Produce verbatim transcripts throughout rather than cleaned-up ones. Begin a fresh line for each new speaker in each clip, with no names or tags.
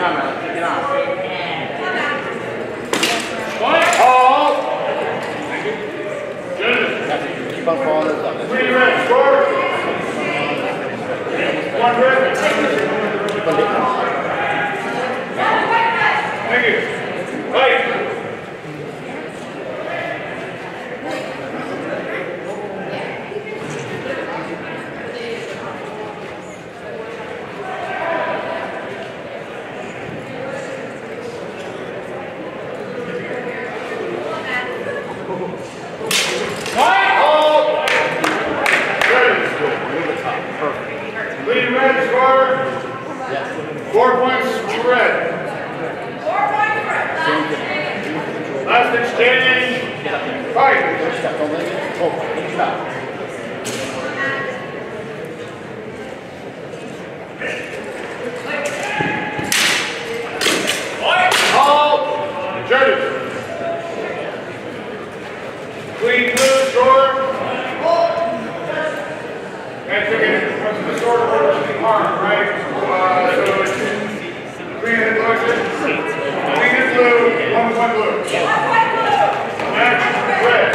on, man. Get on.
Hold.
Keep on falling.
Three red, score. One red.
Keep on hitting.
Thank you. Fight. Lead red, score.
Yes.
Four points to red.
Four points red.
Last exchange. Fight.
Step, don't let it. Oh, stop.
Hold. Judges. Clean blue, score. And took it from the sword over to the arm, right? Uh, so it's green and blue. Green and blue, one point blue. Match red.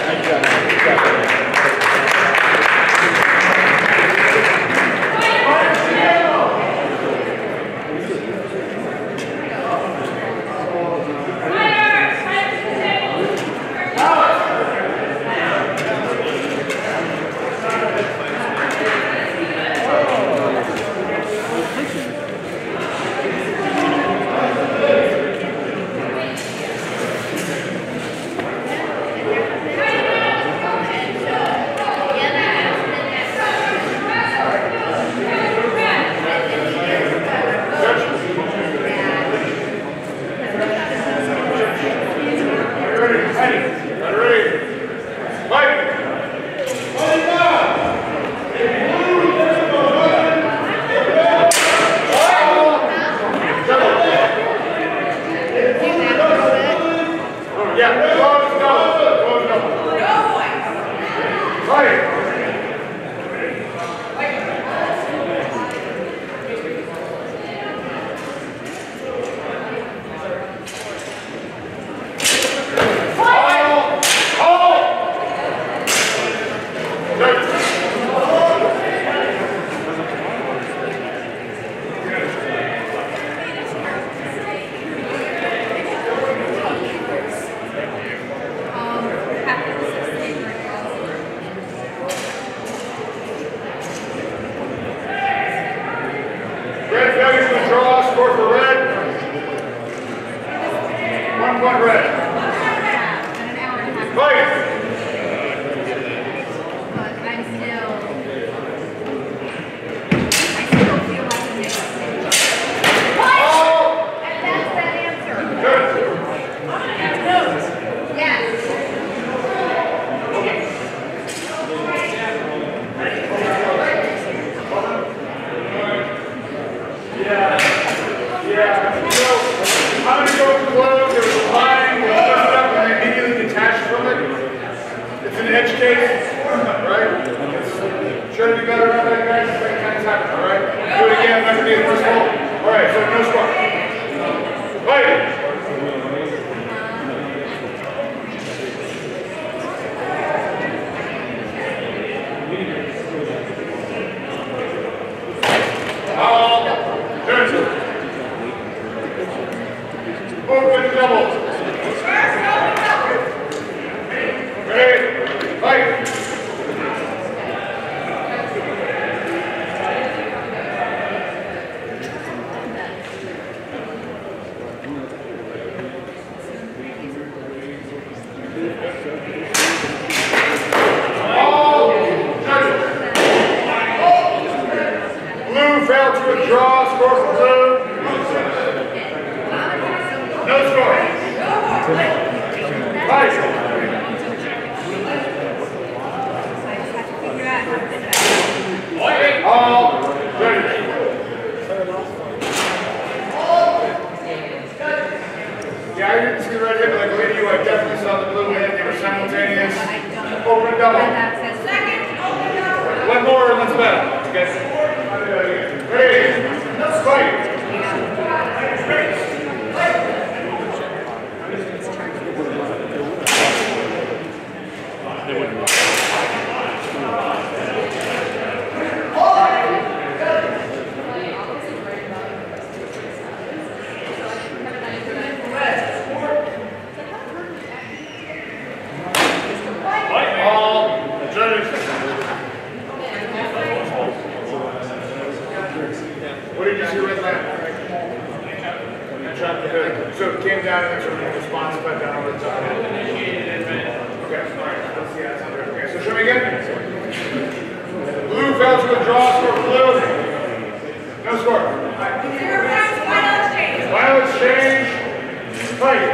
Yeah, I didn't see the red hit, but like leading you, I definitely saw the blue hit. They were simultaneous. Open double. One more and let's bet. Okay. Ready? Let's fight. So it came down and then sort of response back down over the top. Okay, all right. Let's see how it's under. Okay, so show me again. Blue fell to a draw, score blue. No score.
Zero points, final exchange.
Final exchange. Fight.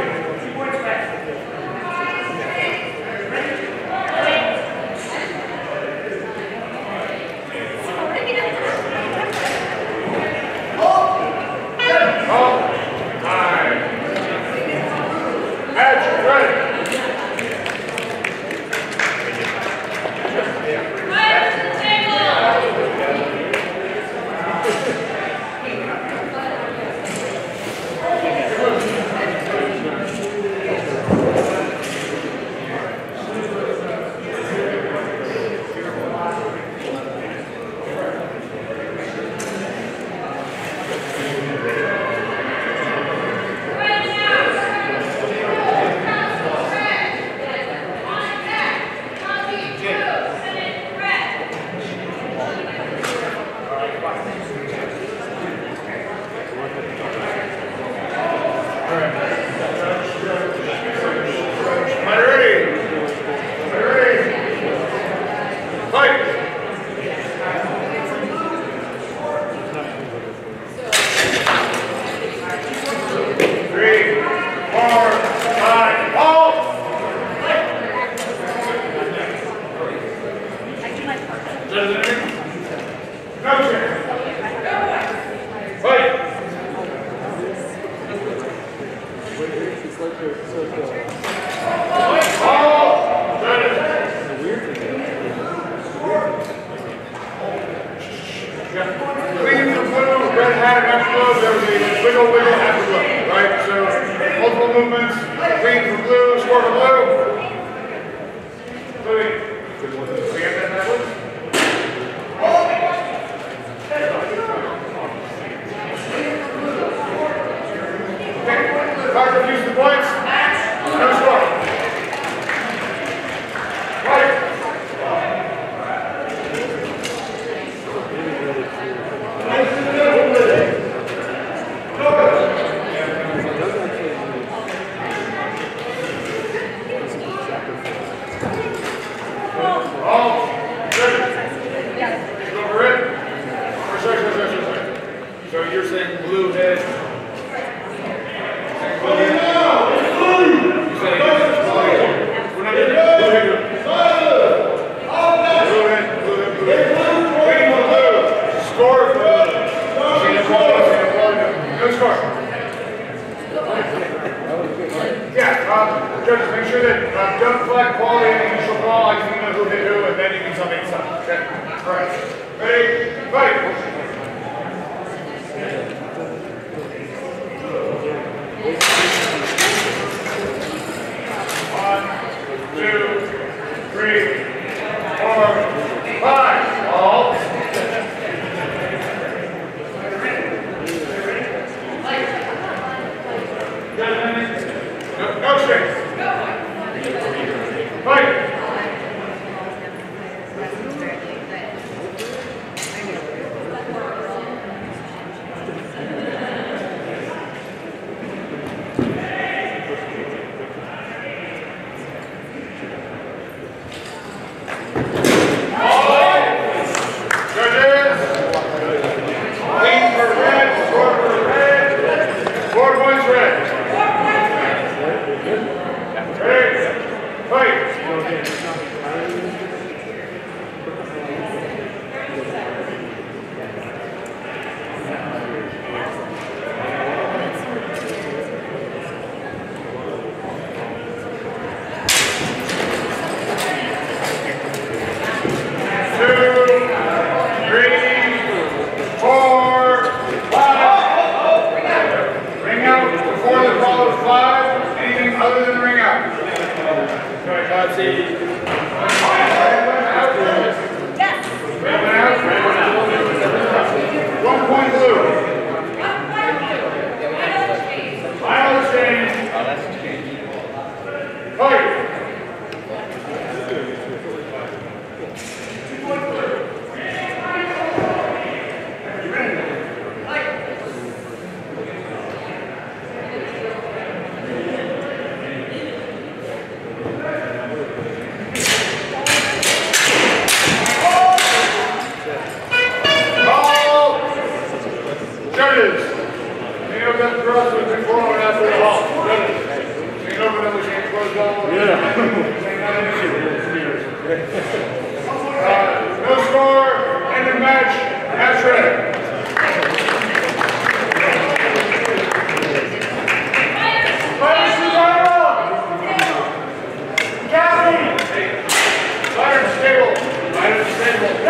Uh, no score, end of match, match ready. Fire stable. Fire stable.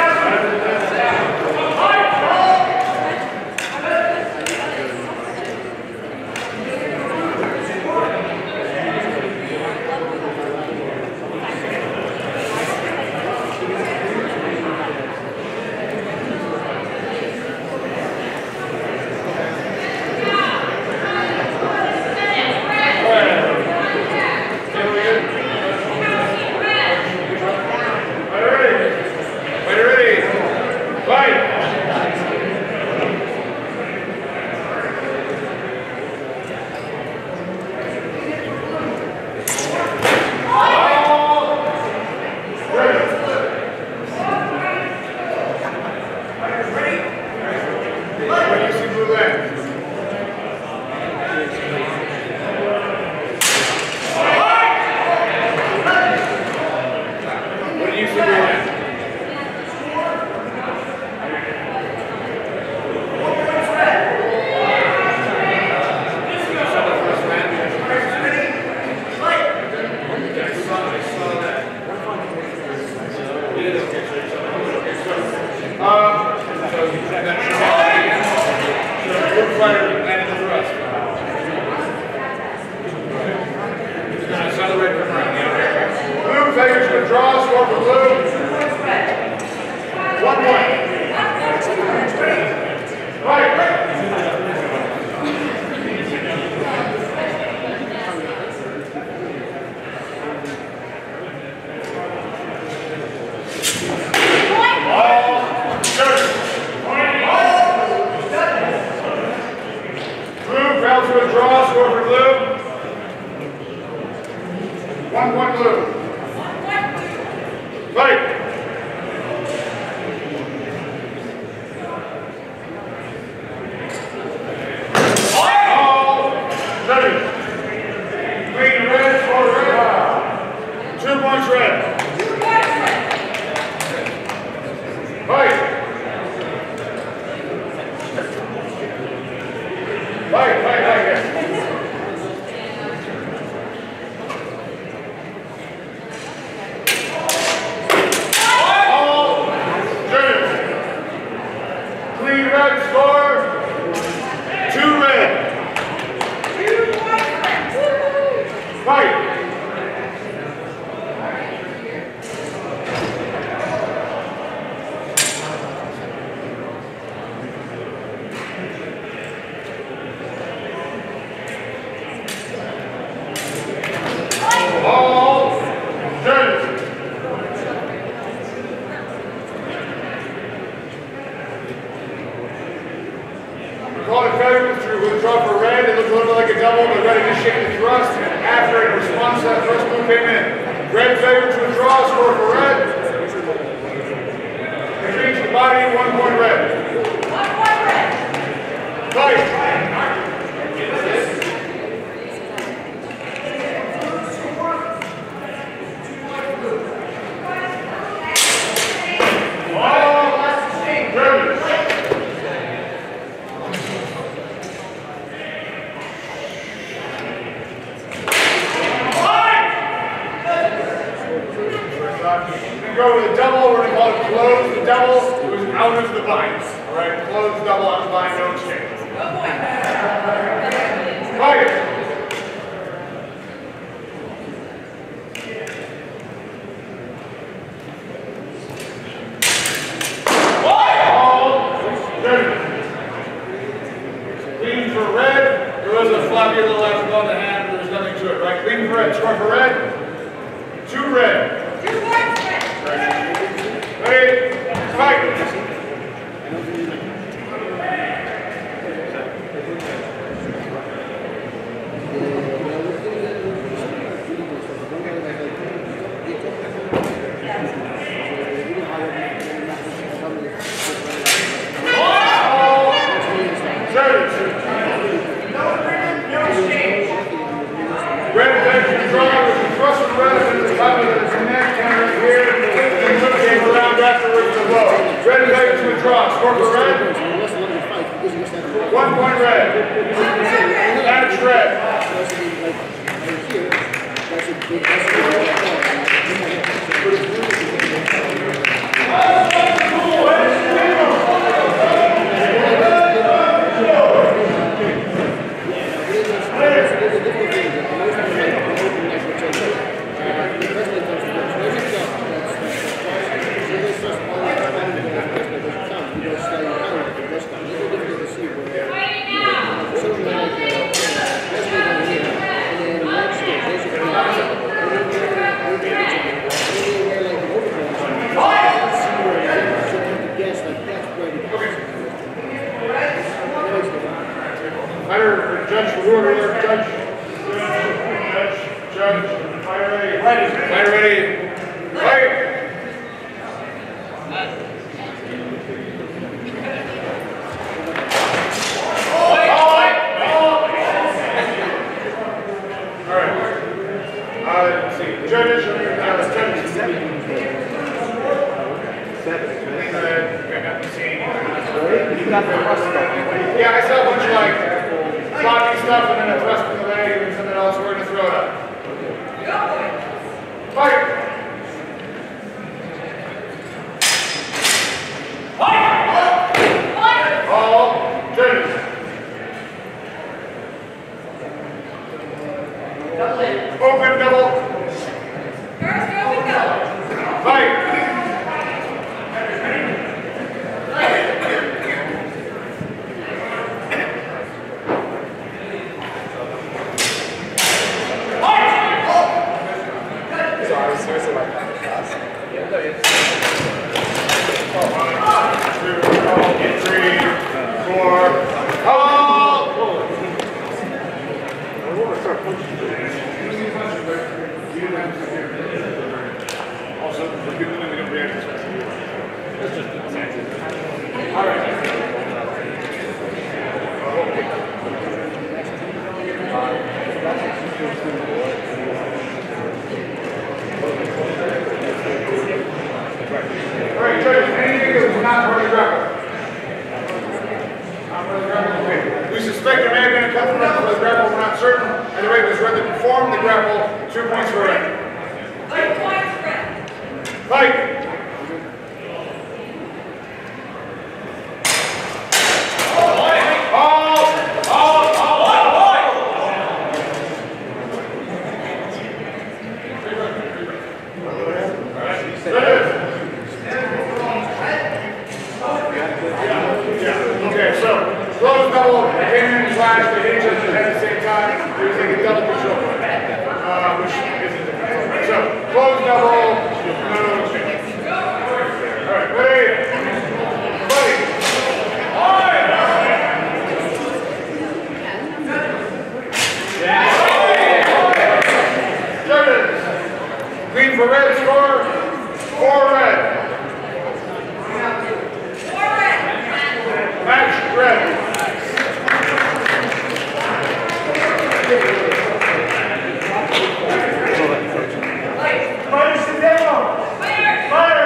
Red, thank you, John. Trust the red. draw. Score for red. One point red. Match red. Judge, the order, judge, judge, judge, fire ready, ready, fire ready, fight! Alright, uh, let's see, judges, uh, judges. Seven. Yeah, I saw a bunch of like floppy stuff and then a thrust in the leg and something else. We're going to throw it up. Fight! All judges. Open double.
First open double.
Fight!
Seriously, like that class? Yeah, no, it's.
One, two, three, four. Hold! I want to start punching. Also, the people that we don't react to this. That's just all right. Alright, judges, anything that was not part of the grapple? Not part of the grapple? Okay. We suspect there may have been a couple of the grapple, we're not certain. Either way, it was red that performed the grapple, two points for red.
Two points red.
Fight! Green for red, score four red.
Four red.
Match red. Fire, sit down.
Fire.
Fire.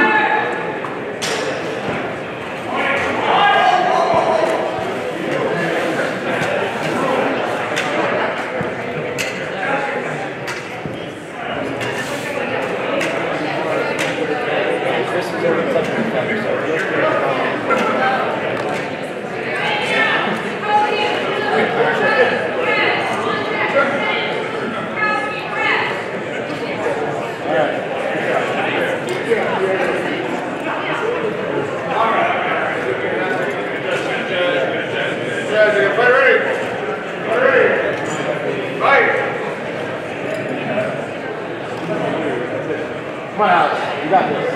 Come on, Alex. You got this.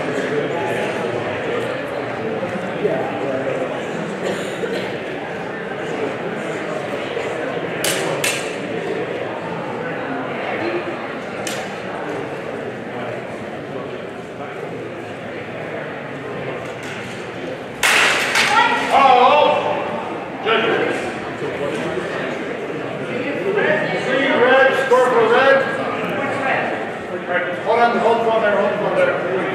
Yeah.
Hold on, hold on there, hold on there.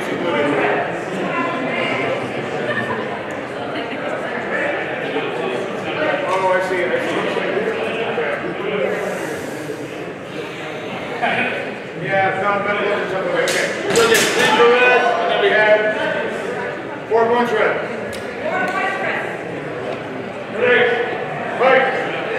Yeah, it's not metal or something. Okay. We're looking at three for red, and then we have four points red.
Four points red.
Ready? Fight!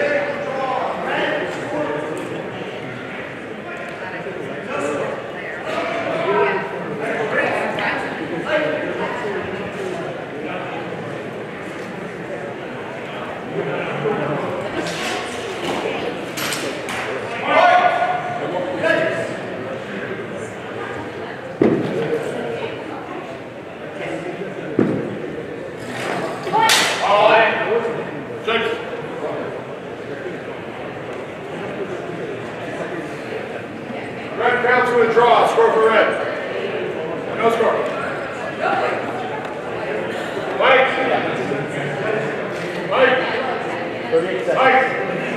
Red counts with a draw. Score for red. No score. Mike. Mike. Mike.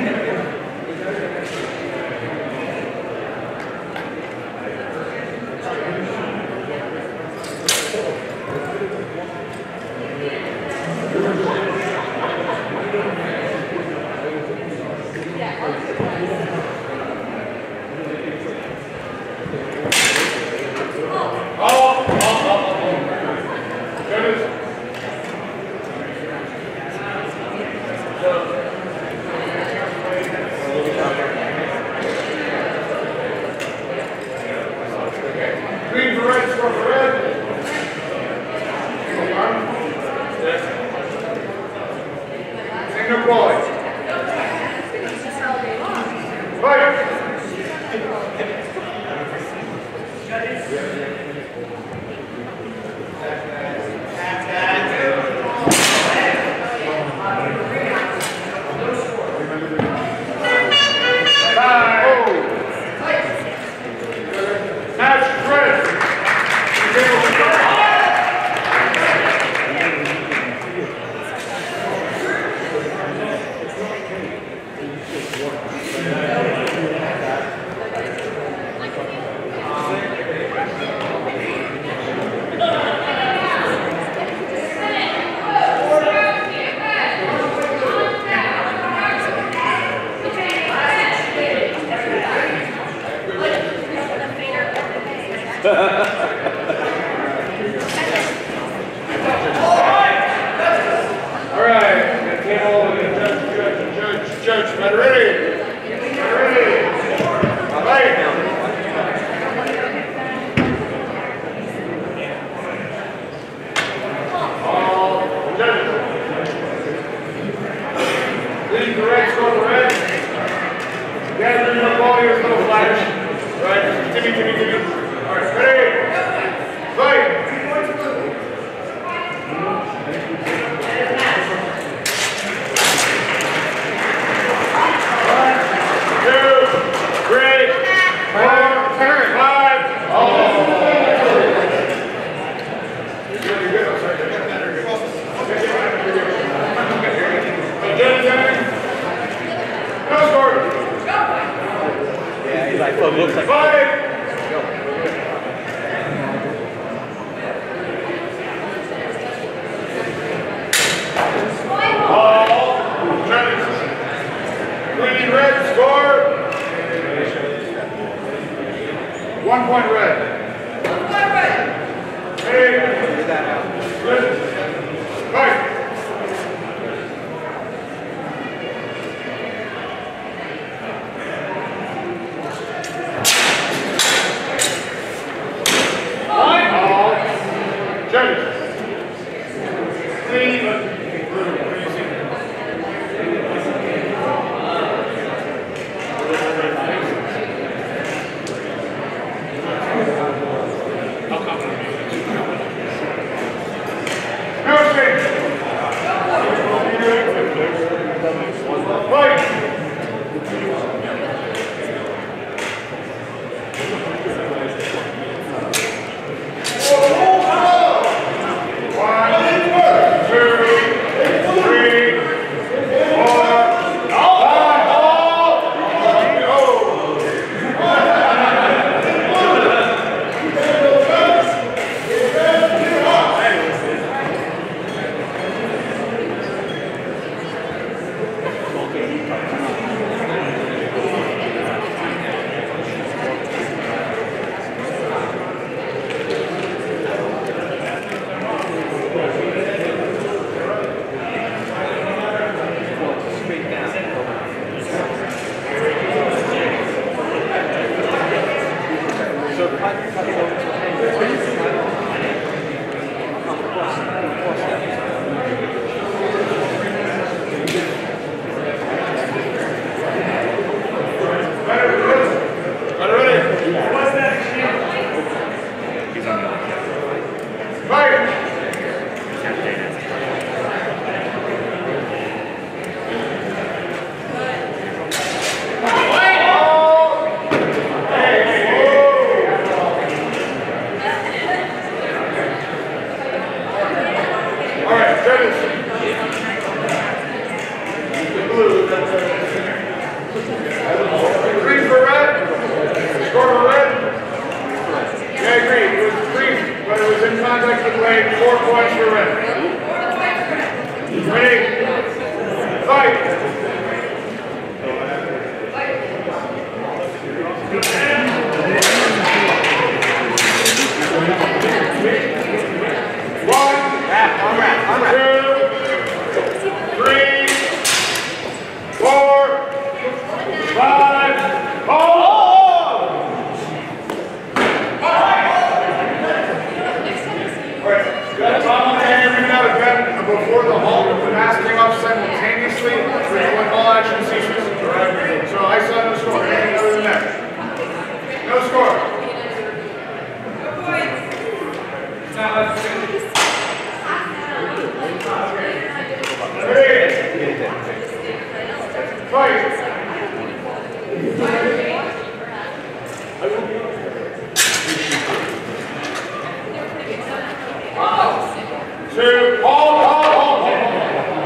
Green for red, score for red. Signal quality. Fight!
Looks like
five. All judges. Green, red, score. One point red.
One point red.
Hey. Good. Fight. Score for red? Yeah, I agree. It was green, but it was in contact with the blade. Four points for red. Ready? Fight! One, two, three, four, five, hold! Before the halt, the mask came up simultaneously, when all action ceases. Right? So I saw no score. Anything other than that? No score. Ready? Fight. Two, hold, hold, hold, hold, hold.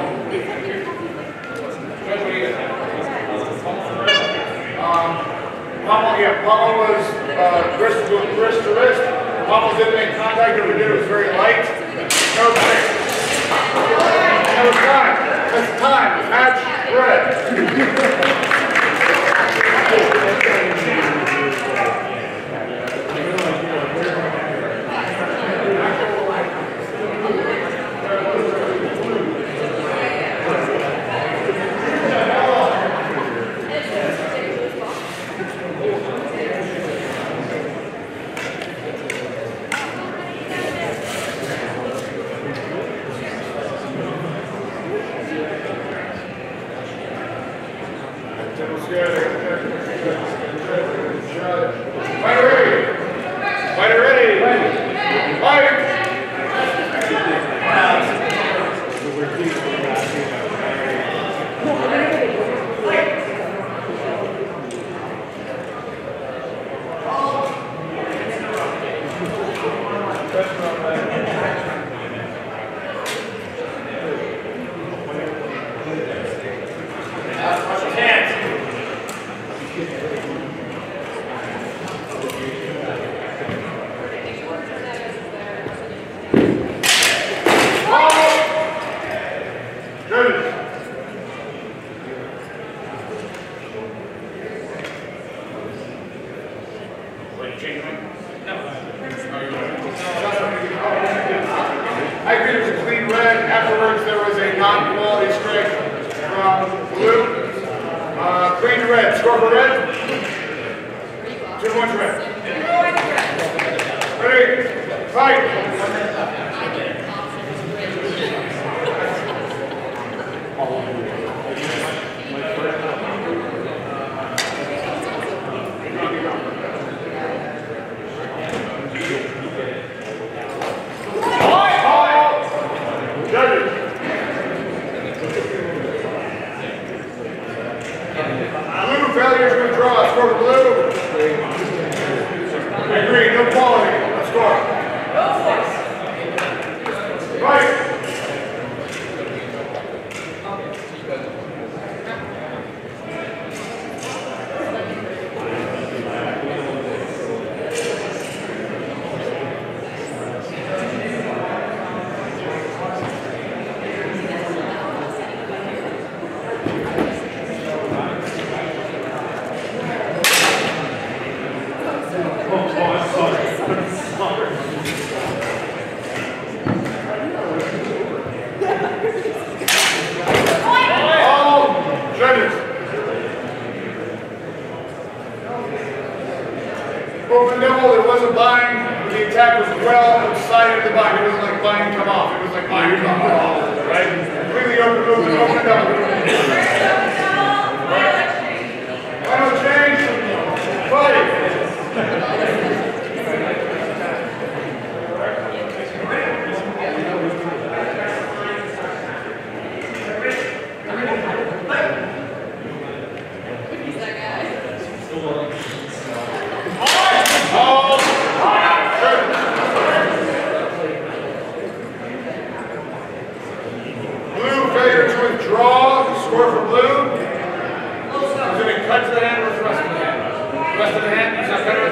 Um, Pommel, yeah, Pommel was uh, wrist to wrist to wrist. Pommel didn't make contact, but we did, it was very light. No break. That was time. That's time. Match red. I agree it was a clean red. Afterwards, there was a non-quality strike from blue. Uh, clean red. Score for red? Two points red. Ready? Fight! Failures withdraw. Score for blue. I agree. No quality. Let's score. Right. Open double, it wasn't bind, the attack was well outside of the bind. It wasn't like bind come off, it was like bind come off, right? Completely open movement, open double. Final change, fight. Score for blue. He's going to cut to the hand or thrust to the hand. Thrust to the hand, he's not better.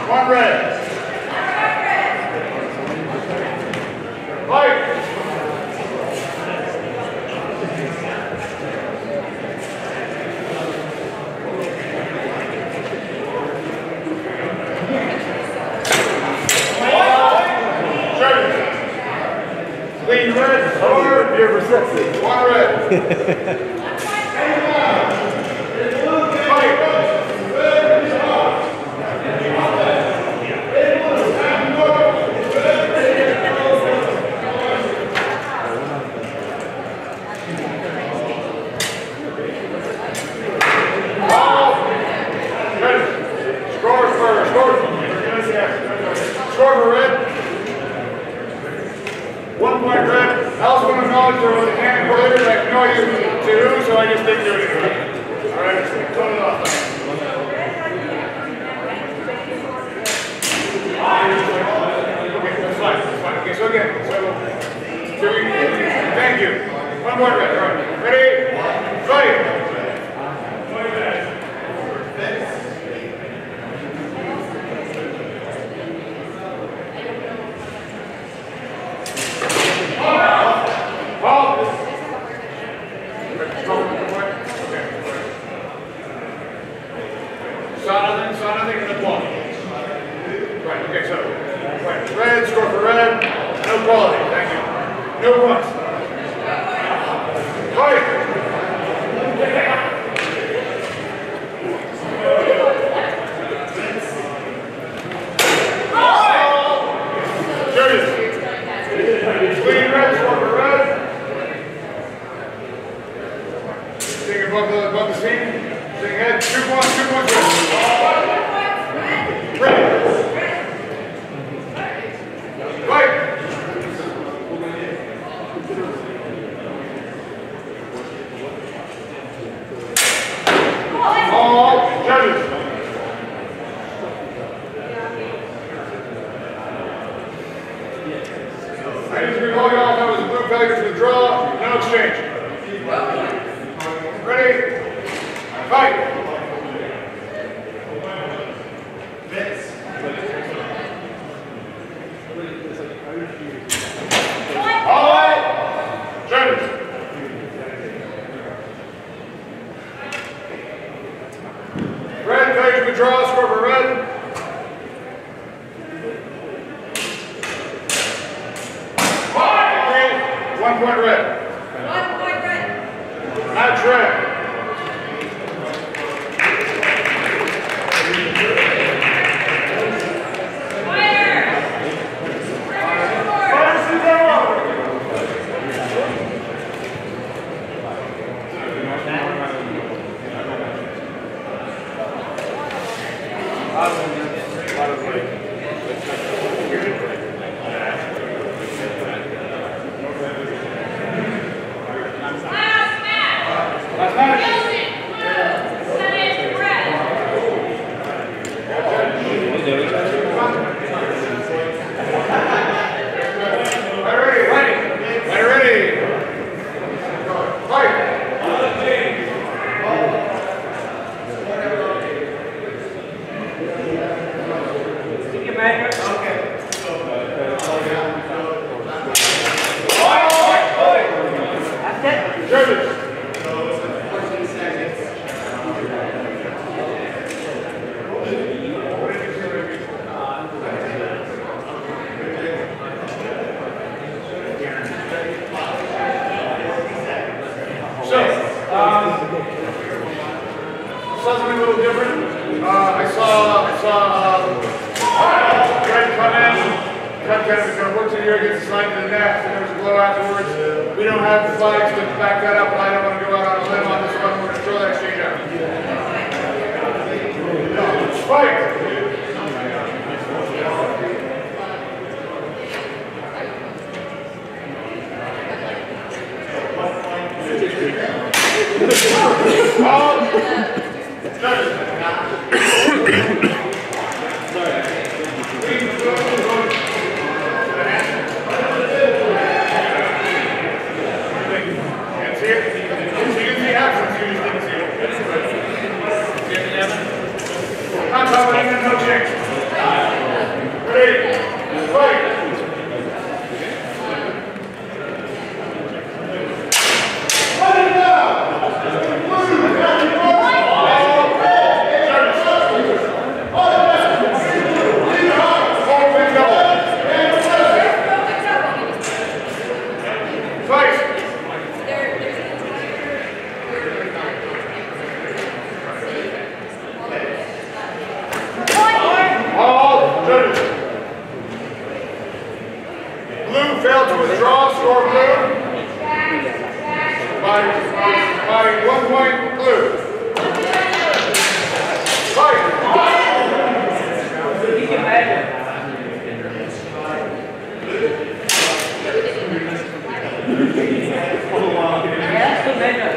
One red. Fight. Clean red, or you're receptive. One red. Score for red. One point red. I also want to acknowledge there was a hand earlier. I have no idea to who, so I just didn't do anything. All right, turn it off. Okay, that's fine. That's fine. Okay, so again, so, so we, thank you. One point red. All right. Ready? Fight. Okay, so, right, red, score for red, no quality, thank you. No points. Fight! Judges, clean red, score for red. Take above the, above the scene. Take head, two points, two points red. Red. I just recall y'all that was a blue failure to the draw, no exchange. Ready? Fight! All judges. Red failure to the draw, score for red. One point red.
One point red.
Match red. Something a little different. Uh, I saw, I saw um, Greg come in, cut kind of kind of works in here, gets assigned to the net, and there was a blow afterwards. We don't have the flags to back that up, but I don't want to go out on a limb on this one. We're going to throw that exchange out. Fight! No change. score blue. By, by one point blue. Fight.
You can imagine. Yes, imagine.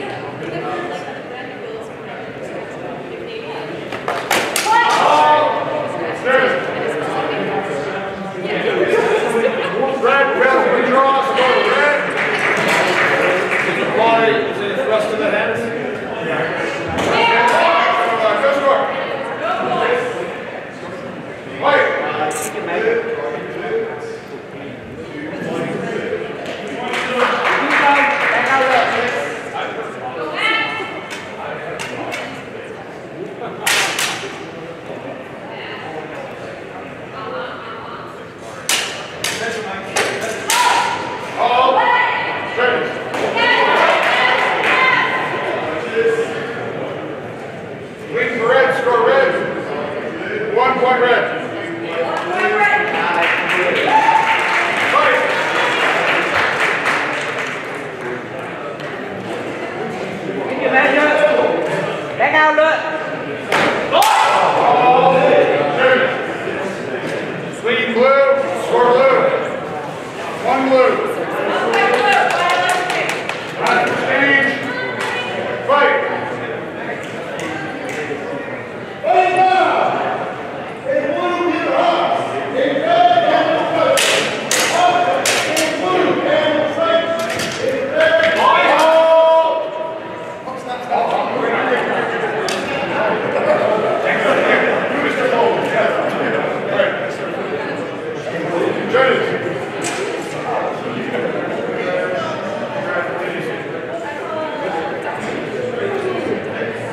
Red, red, we draw, score red.
Apply the thrust to the hands.
Uh, go score. White. All straight. Green for red, score red. One point red. Fight.
You can imagine. Back out, look.
All straight. Green blue, score blue. One blue. Last exchange. Fight.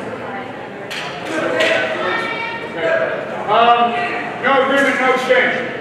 Um, no agreement, no exchange.